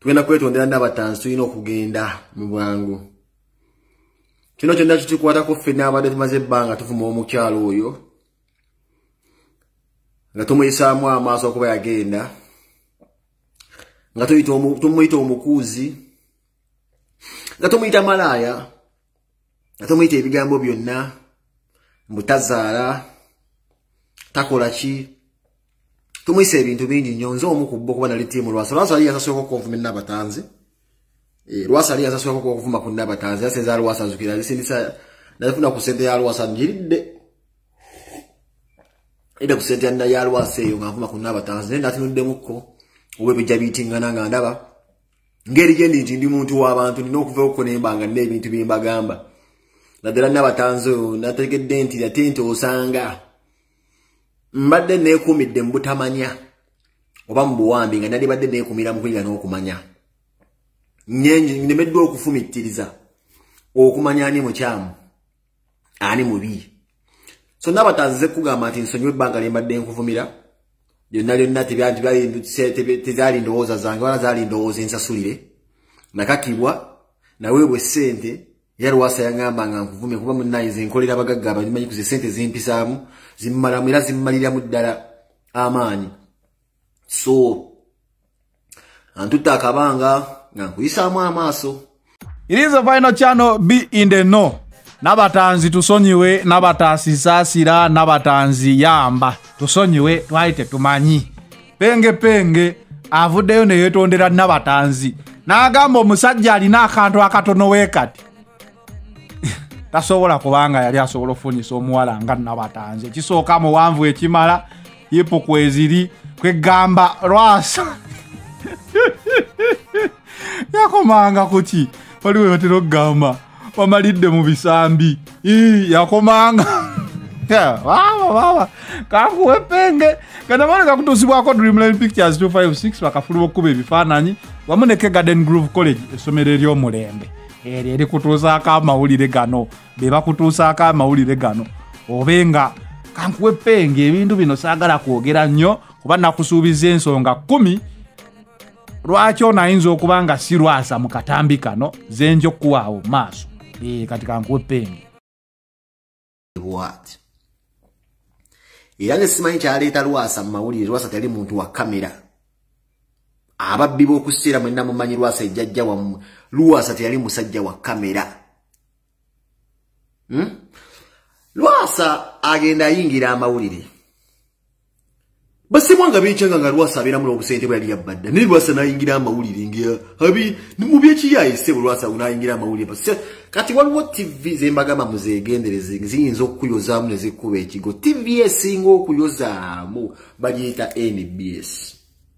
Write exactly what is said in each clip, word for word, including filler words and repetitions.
tugenda kwetondera n'abatanzi tulina okugenda mu bwangu. Kino kyonna kikikwatako ffe n'abadde tumaze ebbanga tuvuma omukyalo oyo nga tumuyisaamu amaaso okuba yagenda nga tumuyita omukuuzi nga tumuyita malaaya nga tumuyita ebigambo byonna mbu tazaala takola ki tumuyisa ebintu bingi nnyo nze omu ku bo kuba nali ttiimu Lwasa. Lwasa yali yasasulako okuvuma n'abatanzi. Lwasa yali yasasulako okuvuma ku n'abatanzi yasenza Lwasa nzukira lisindisa nafuna ku ssente ya Lwasa njiridde ida ku ssente ya Lwasa eyo nga nvuma ku n'abatanzi naye natinuddemuko obwebijja biyitingana nga ndaba ngeri gye ndi ndi muntu w'abantu nina okuvayo okko nembanga nina ebintu bye mbagamba naddala n'abatanzi oyo nategedde nti ate nti osanga mbadde neekumidde mu butamanya oba mu buwambi nga nali badde neekumira mu kuyiga n'okumanya nnemeddwa okufumittiriza okumanya ani mukyamu ani mubi. So n'abatanzi kugamba nti nsonyiwe ebbanga lye mbadde nkuvumira byonna byonna tezaali ndowooza zange wala zaali ndowooza ensasulire nakakibwa naweebwa essente ya Lwasa yangamba nga nkuvume kuba munnayize nkolera abagagga abamanyi ku ssente zimpisaamu zimmalamu era zimmaliramu ddala amaanyi. So antutta akabanga nga nkuyisaamu amaaso. It is a final channel, be in the know. N'abatanzi tusonyiwe, n'abatanzi saasira, n'abatanzi yamba tusonyiwe twayite tumanyi. Penge penge avuddeyo ne yeetondera n'abatanzi n'agamba omusajja alina akantu akatono weekati tasobola kubanga yali asobola okufunyisa omuwala nga n'abatanzi. Ekisooka muwanvu ekimala yipo kweziri kwegamba Lwasa yakomanga kuki waliwo yotera okugamba wamalidde mu bisambi yakomanga wawa wawa kankuwe penge kanamana kakutuusibwako Dreamline Pictures two five six bakafuluma okuba ebifaananyi wamu ne Garden Grove College essomero ery'omulembe eryo erikutuusaako amawulire gano be bakutuusaako amawulire gano obenga kankuwe penge ebintu bino saagala kwogera nnyo kuba nakusuubiza ensonga kumi lwaki onayinza okuba nga si Lwasa mu katambi kano zenjo kuwaawo maaso kati kankuwe penge. What? Era ne simanyi kyaleeta Lwasa mu mawulire. Lwasa tali muntu wa kamera. Ababbi b'okusiira mwenna mumanyi Lwasa ejjajja wammwe. Lwasa teyali musajja wa kamera. Hmm? Lwasa agenda ayingira amawulire. Basi mwanga bincanga nga Lwasa abeera mu obusente bwe yali yabadda. Ne Lwasa n'ayingira amawulire ngira abi mu byeki yayise Lwasa unayingira amawulire. Basi kati waliwo T V zembagamba muzeegendereze ziyinza okuyozaamu ne zikuba ekigo. T V esinga okuyozaamu bagiyita N B S.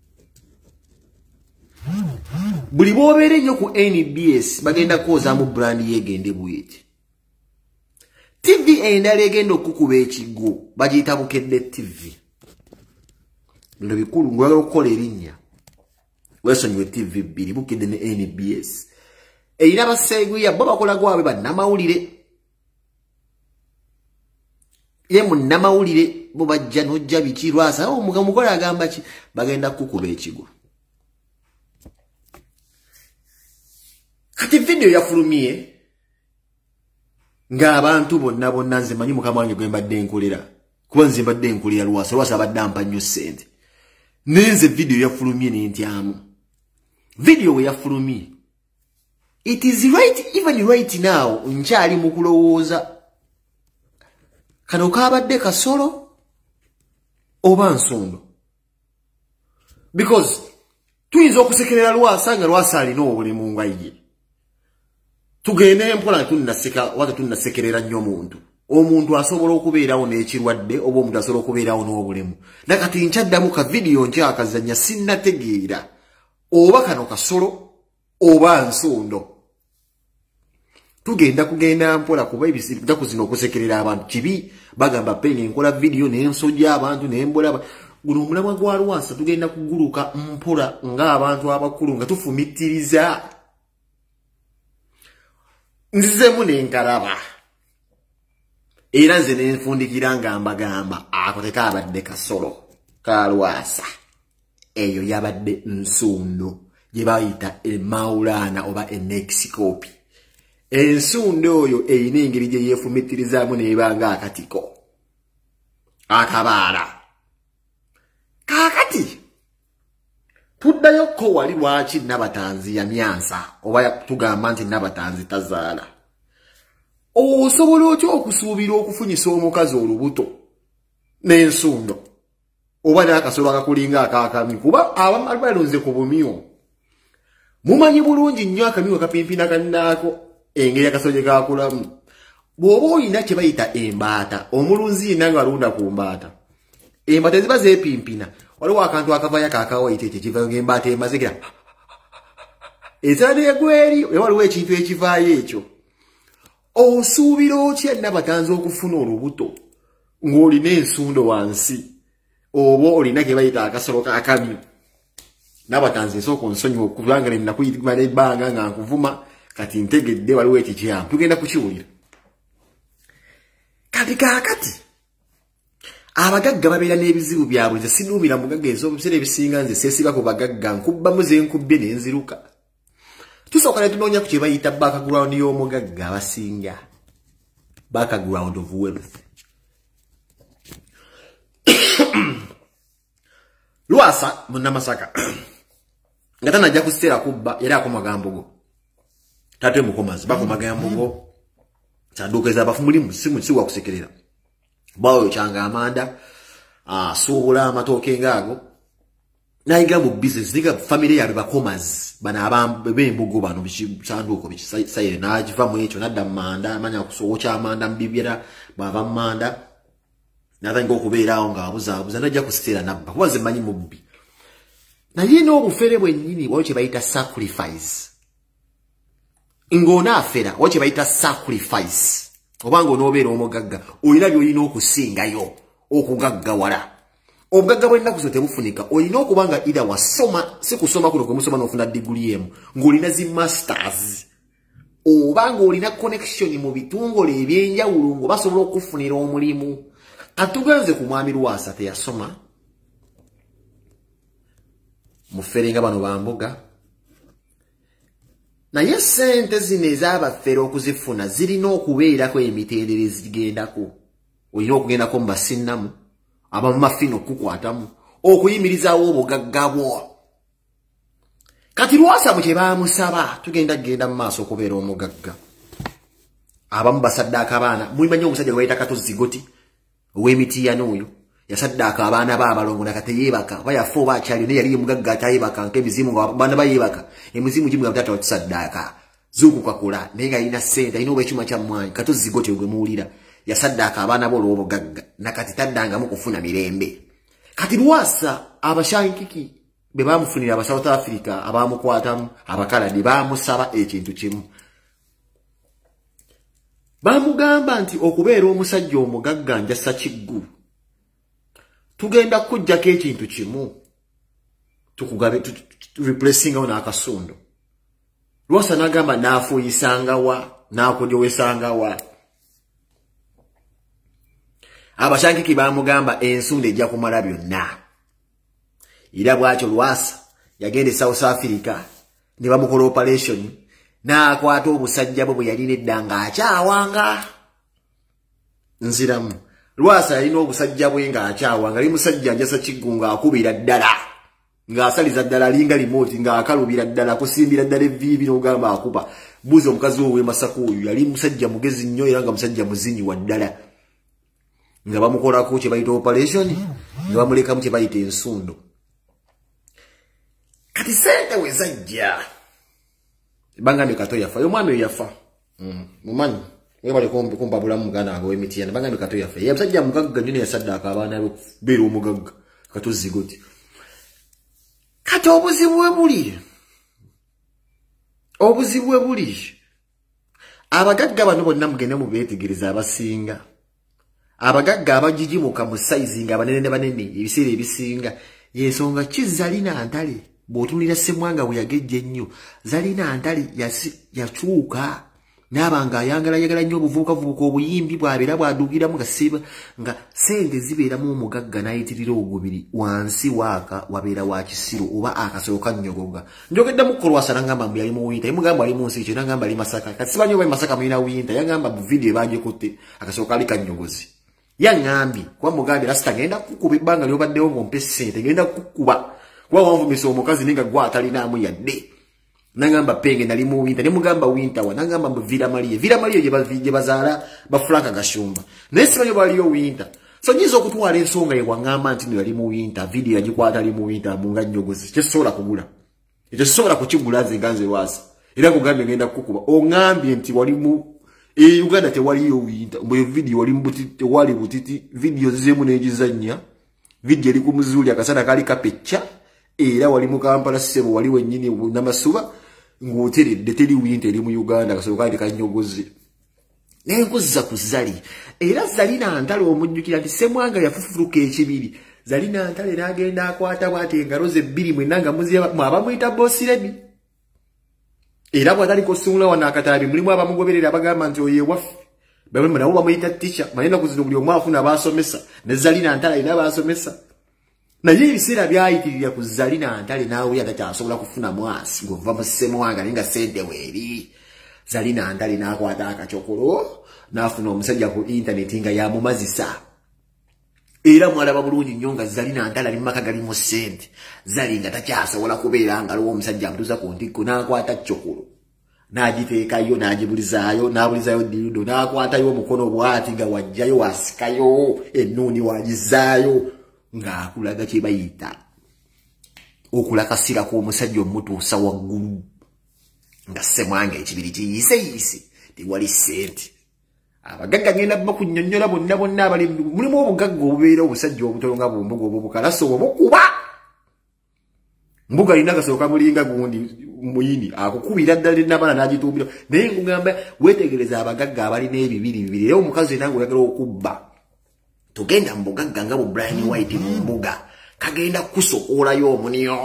Buli bw'obeera ennyo ku N B S bagenda kwozaamu brand yeegende bw'eti. T V endala egenda okukuba ekigo bagiyita Bukedde T V. Bino bikulu ngwagala okukola erinnya weesonyiwe T V bbiri Bukedde ne N B S. Eyina baseeguya bo bakola gwabe bannamawulire. Ye munnamawulire bo bajja n'ojja biki Lwasa omukola agamba ki bagenda kukuba ekigo. Kati video yafulumye nga abantu bonna bonna nze manyi mukama wange gwe mbadde nkolera kuba nze mbadde nkolera Lwasa. Lwasa abadde ampa nnyo ssente nenze video yafulumye n'entyamu. Video we yafulumye it is right even right now nkyali mu kulowooza kano kabadde kasolo oba nsondo because tuyinza okusekerera Lwasa nga Lwasa alina obulemu nga ye tugende mpola tunnaseka wata tunnasekerera nnyo omuntu omuntu asobola okubeerawo n'ekirwadde oba omuntu asobola okubeerawo n'obulemu nakati nkyaddamu ka video nkyakazanya sinnategeera oba kano kasolo oba nsondo. Tugenda kugenda mpola kuba ebisiruka kuzina okusekerera abantu kibi bagamba penge nkola video n'ensojja abantu n'embola guno omulamwa gwa Lwasa tugenda kuguluka mpola nga abantu abakulu nga tufumitiriza nzizemu n'enkalaba era nze nenfundikira nga mbagamba ako tekabadde kasolo ka Lwasa eyo yabadde nsondo gye bayita emaulana oba enexikopi. Ensundo oyo eyina engeri gye yeefumittirizaamu n'ebanga akatiko akabaala. Kaakati tuddayo ko wali lwaki Nabatanzi yamyansa oba tugamba nti Nabatanzi tazaala. Osobola otya okusuubira okufunyisa omukazi olubuto n'ensundo oba n'akasolo akakulinga akaakami kuba abamu balonze ku bumyo. Mumanyi bulungi nnyo akamyu akapimpina kannaako engeri akasolo gye kaakulamu. Bw'oba olina kye bayita embaata omulunzi yenna ng'alunda ku mbaata. Embaata ziba zeepimpina. Waliwo akantu akavayo akaakawayita ekyo kivayo ng'embaata emaze gira ezala n'egweri waliwo ekintu ekivaayo ekyo. Osuubira otya Nabatanzi okufuna olubuto ng'olina ensundo wansi oba olina kye bayita akasolo kaakamyu. Nabatanzi nsooka onsonyiwa kubanga ne nakuyitmala ebbanga nga nkuvuma kati ntegedde waliwo ekikyamu tugenda kukiwulira. Kati kaakati abagagga babeera n'ebizibu byabwe. Nze sinuumira mugagga ez'obuseera ebisinga nze seesiba ku bagagga nkubbamu ze nkubbye ne nziruka. Tusooka ne tunoonya ku kye bayita background y'omugagga abasinga. Background of wealth. Lwasa Munnamasaka nga tanajja kuseera kubba era ako magambo go. Tate mukomazi bako magambo go. Tadukeza abafumulimu simu siwa kusekerera. Bawo kyanga amanda ah suubula amatooke ngaago. Nayiga mu business niga family yabe bakomazi bana abambe b'embugo bano bisanduko bisaire najiva mu ekyo nadda manda amanya kusowocha amanda mbibira bava manda natango okubeera awo ngaabuza abuza najja kusitira nabba kubaze manyi mubbi na yino obufere bwennyini wache bayita sacrifice ngona afera wache bayita sacrifice obanga onobeera omugagga oyina by'olina okusingayo okugaggawala. Obugagga bw'ennaku zo tebufunika olina okubanga ida wasoma si kusoma kuno kwe musoma n'ofuna degree emu ng'olina zi masters obanga olina connection mu bitongole ebyenjawulo ng'obasobola okufunira omulimu. Atuganze ku mwami Lwasa teyasoma mufere nga bano bambuga naye ssente zino ez'abafere okuzifuna zirina okubeerako emitendera ezigendako. Olina okugendako mu basinnamu abamu mafino okukwatamu okuyimirizaawo obugagga bwo. Kati Lwasa mu kye baamusaba tugenda genda mu maaso okubeera omugagga. Abamu basaddaaka abaana mulimanyi omusajja gwe bayita Katozi Goti ow'Emitiya n'oyo yasaddaaka abaana b'abalongo nakateyeebaka bayafa oba akyali naye yali mugagga atayeebaka nk'emizimu ng'abaana bayeebaka emizimu gimu gabutata wakisaddaaka zuukukakula naye nga alina ssente alina obwekyuma kya mmwanyi. Katozi Goti gwe muwulira yasaddaaka abaana bo olw'obugagga nakati taddangamu kufuna mirembe. Kati Lwasa abashankiki be baamufunira aba South Africa abaamukwatamu abakaladi baamusaba ekintu kimu. Baamugamba nti okubeera omusajja omugagga njasa kiggu tugenda kujjako ekintu kimu tukugabe replacingawo n'akasundo. Lwasa n'agamba naafuuyisangawa n'akujowesangawa. Abashankiki baamugamba ensundo ejja kumala byonna. Era bw'atyo Lwasa yagenda e South Africa ne bamukola operation n'akwata obusajja bwe bwe yalina edda ng'akyawanga. Nziramu Lwasa yalina obusajja bwe ng'akyawanga ali musajja njasa kiggu ng'akubira ddala ng'asaliza ddala alinga limoti ng'akalubira ddala akusimbira ddala evviibi n'ogamba akuba. Buuza omukazi w'ow'e Masaka oyo yali musajja mugezi nnyo era nga musajja muzinyiwa ddala. Nga bamukolako kye bayita operation nga bamulekamu kye bayita ensundo. Kati sente we zajja bangambye Kato yafa yo mwami yafa mumanyi webale kumpabulamu muganda wange w'Emitiya bangambye Kato yafa ye musajja mugagga nnyo yasaddaaka abaana be beera omugagga Katozi Goti. Kati obuzibu bwe buli obuzibu bwe buli abagagga bano bonna mugende mu beetegereza abasinga abagagga abajijimuka mu size nga banene ne banene ebiseera ebisinga yensonga ki Zalina Ntale bw'otunulira Ssemwanga bwe yagejja ennyo Zalina Ntale yakyuka nabanga ayangala yagala nnyo obuvubuka vubuka obuyimbi bwabera bwadukira mu kasiba nga sente zibeera mu omugagga nayitirira ogubiri wansi waaka wabeera wa kisiru oba akasolo kannyogoga njogedde mu kolwasa nangamba mbu yali mu winta yamugamba ali mu nsi kyo nangamba ali Masaka kasiba nnyo bali Masaka mulina winta yangamba mu video ebagyekutte akasolo kali kannyogozi yangambi kwa mugambi rasita genda kukuba ebbanga lyobaddewo ng'ompe ssente genda kukuba kuba wanvumisa omukazi ninga gwa atalinaamu yadde nangamba penge nali mu winta ne mugamba winta wa nangamba mu Vira Marie Vira Marie je bazaala ba Franka Gashumba nesi banyo baliyo winta so nyizo okutwala ensonga ye wangamba nti nali mu winta video yagikwata ali mu winta munga nnyogozi kyesobola kugula ekyo sobola kukigula nze ganze lwasa era kugambye ngenda kukuba ongambye nti wali mu e Uganda tewaliyo winta mbo video wali mbutiti wali butiti video zizemu nejizanya video eri ku muzuli akasana kali kapecha era wali mu Kampala sebo wali wennyini namasuba ngoteredde teri winta eri mu Uganda akasobola kali kanyogozi nenkuza kuzali era Zalina Ntale omujjukira nti Ssemwanga yafufuruka ekibiri Zalina Ntale nagenda akwata bwate engalo ze bbiri mwenanga muziya abamuyita bosi lebi era bwatali kusumula wana akatabi mulimu abamugoberera abagamba nti oye waffe bamwe mnawo bamuyita teacher manena kuzino buli omwe afuna abasomesa ne Zalina Ntale ina abasomesa naye ebiseera byayitirira ku Zalina Ntale naawe atakyasobola kufuna mwasi ng'ova mu Ssemwanga ninga sente weeri Zalina Ntale n'akwata akacokolo n'afuna omusajja ku internet nga yamumazisa era mwalaba bulungi nnyo nga Zalina Ntale ali mu maka galimu ssente Zali nga takyasobola kubeera nga aliwo omusajja amutuuza ku ntikko n'akwata cokolo n'agiteekayo n'agibulizaayo n'abulizaayo dirudo n'akwatayo omukono bw'ati nga wajjayo wasikayo ennuuni wagizaayo ng'akulaga kye bayita okulakasira kw'omusajja omutuusa waggulu nga Ssemwanga ekibiri kiyiseyise tewali ssente abagagga ngenda bakunnyonnyola bonna bonna abali mulimu obugagga obubeera obusajja obutono nga bumbuga obubukalaso obukuba mbuga alina akasooka mulinga gundi muyini akukubira ddala ennabala n'agitumbira naye ngugamba weetegereza abagagga abalina ebibiri bibiri era omukazi nange oyagala okubba tugenda mu bugagga nga bu Brian White mu mbuga kagenda kusokoolayo omunio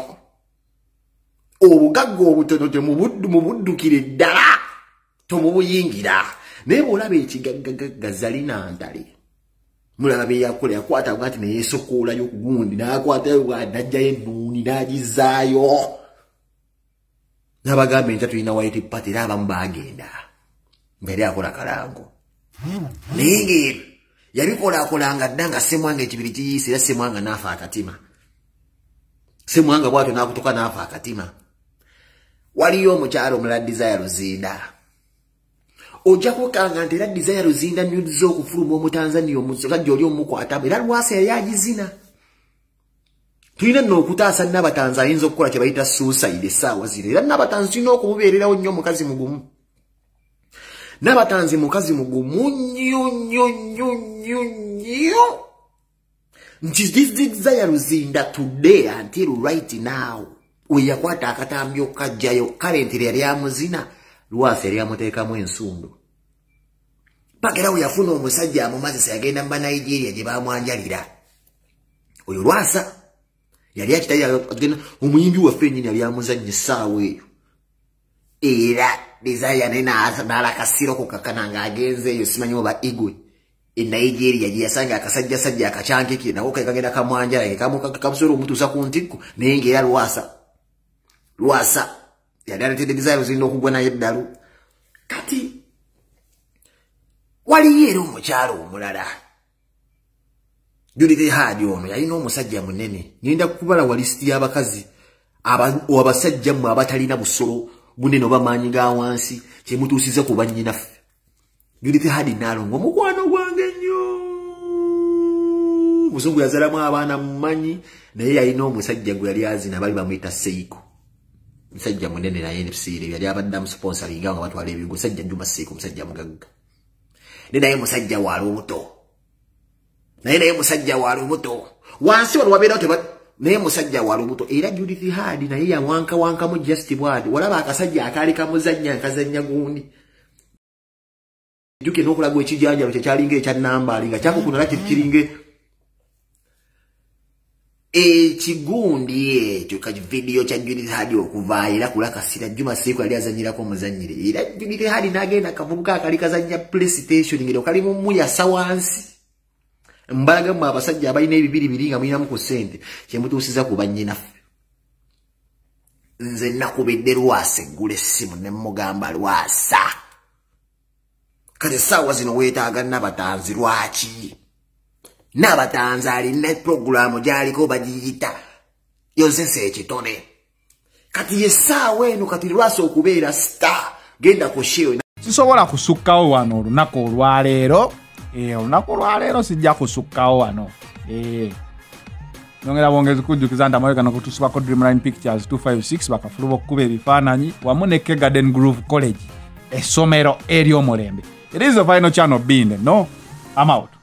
obugagga obutono temubuddukire ddala tomubuyingira naye bw'olaba ekigaggaga Zalina Ntale mulaba beyakola yakwata bwati neyesokoolayo gundi n'akwatayo bw'anajjayo ennuuni n'agizaayo n'abagamba enta tulina White Party era abamu baagenda mbere akola kalango naye ng'ebyo yabikolakolanga dda nga Ssemwanga ekibiri kiyiise era Ssemwanga n'afa akatima Ssemwanga bw'atyo n'akutuka n'afa akatima waliyo omukyalo omulala Desire Luzinda ojja kukanga nti era Desire Luzinda nyuzi okufuluma omutanzania omusajja oli omukwatamu era Lwasa yali agizina tulina nno okutaasa Nabatanzi ayinza okukola kye bayita suicide essaawa zino era Nabatanzi tulina okumubeererawo nnyo mukazi mugumu Nabatanzi mukazi mugumu nnyo nnyo nnyo nnyo nnyo nti Desire Luzinda today until right now we yakwata akatambi okajjayo currently yali amuzina Lwasa yali amuteekamu ensundo pagera we yafuna omusajja amumazisa yagenda mba Nigeria gye bamwanjalira oyo Lwasa yali akitayo omuyimbi waffe ennyini yali amuzannya essaawa eyo era Desire nena n'alakasira okukakana ng'agenzeeyo simanyi oba Igwe e Nigeria gye yasanga akasajja sajja akacyankeke nako kagenda kamwanjala kamusobola omutuusa ku ntikko naye ng'era Lwasa Lwasa yali aletedde Desire Luzinda okugwa naye eddalu kati waliyo era omukyalo omulala Judith Hadi ono yalina omusajja munene ngenda kukubala wa lisiti y'abakazi abasajja mmwe abatalina busolo bunene oba maanyi ga wansi kyemutuusize ku bannyinaffe Judith Hadi Nalongo omukwano gwange nnyo muzungu yazalamu abaana mumanyi naye yalina omusajja gwe yali azina bali bamuyita Seiko musajja munene naye ebiseera yali abadde amusponsoringa nga batwala ebigo musajja Juma Seiko musajja mugagga naye musajja wa lubuto naye naye musajja wa lubuto wansi wano wabeerawo teba naye musajja wa lubuto era Judith Hadi naye yawanka wankamu Just Bwad walaba akasajja akaali kamuzannya nkazannya gundi juke n'okulaga ekijanjalo kyekyalinga ekya Nambali nga kyakukunala kiringe ekigundi ekyo ka video kya Judith Hadi okuva era kulakasira Juma Siku ali azanyirako omuzanyire era Judith Hadi nagenda kavubuka akali kazanya PlayStation ngiro kali mu muya sawansi mbaga mu abasajja abalina ebibiri biringa mwina mu kusente kyemutuusiza ku bannyina nze nakubedde Lwasa gule simu ne mugamba Lwasa kati sawa zino weetaaga nabatanzi lwaki nabatanzi alina programu gyaliko bagiyita yozese ekitone kati yesaawa eno kati Lwasa okubeera star genda ku share sisobola kusukkawo wano olunaku olwaleero eh olunaku olwaleero sijja kusukkawo wano eh nongera bongezi kujjukiza nti America nokutusibako Dreamline Pictures two five six bakafuluba okukuba ebifaananyi wamu ne K Garden Grove College essomero ery'omulembe. It is the final channel being no I'm out.